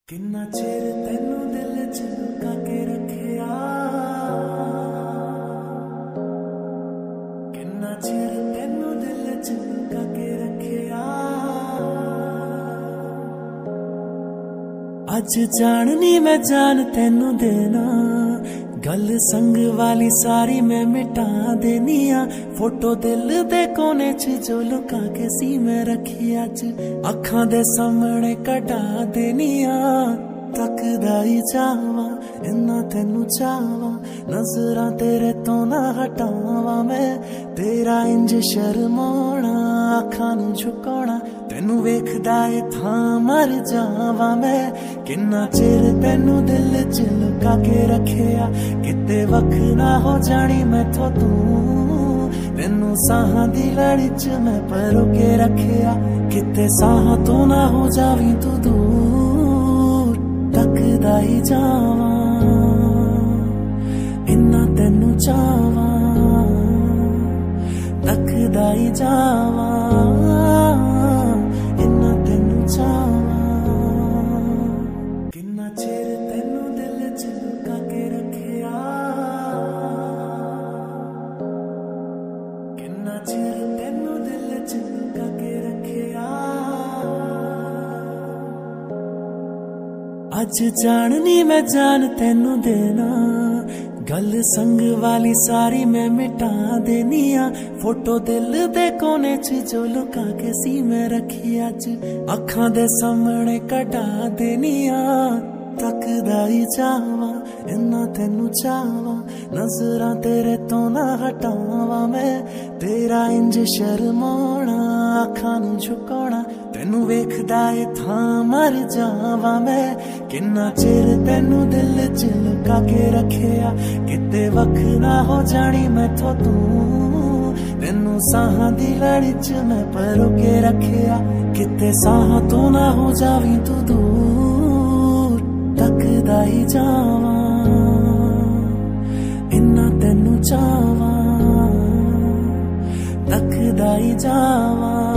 किन्ना चेर तेनू दिल च लुका के रखिया, किन्ना चेर तेनू दिल च लुका के रखिया। अज जाननी मैं जान तेनू देना, गल संग वाली सारी मैं मिटा देनी आ। फोटो दिल दे कोने च जो लुका के सी मैं रखी अज अखां दे सामने कटा देनी आ। तकदा ही जावा इन्ना तेनू चावा, नजरां तेरे तो ना हटावा मैं। तेरा इंज शर्माना अखां नू झुकाना, तेनू वेखदा ए थां मर जावा मैं। किन्ना चिर तेनू दिल च लुका के रखिया, किते वख ना हो जानी मैथों तू। तेनू साहां दी लड़ी च मैं परो के रखिया, किते साहां तो ना हो जावी तू दूर। तकदा ही जावा इन्ना तेनू चावा, तकदा ही जावा इन्ना तेनू चावा। किन्ना चिर तेनू दिल च लुका के रखिया, किन्ना चिर तेनू दिल च लुका के रखिया। अज जाननी मैं जान तेनू देना, गल संग वाली सारी मैं मिटा देनी आ। फोटो दिल दे कोने च जो लुका के सी मैं रखी अज अखां दे सामने कटा देनी आ। तकदा ही जावा इन्ना तेनू चावा, नजरां तेरे तो ना हटावा मैं। तेरा इंज शर्माना अखां नू झुकाना, तेनू वेखदा ए थां मर जावा मैं। किन्ना चिर तेनू दिल च लुका के रखिया, किते वख ना हो जानी मैथों तू। तेनू साहां दी लड़ी च मैं परो के रखिया, किते साहां तो ना हो जावी तू दूर। तकदा ही जावा इन्ना तेनू चावा, तकदा ही जावा।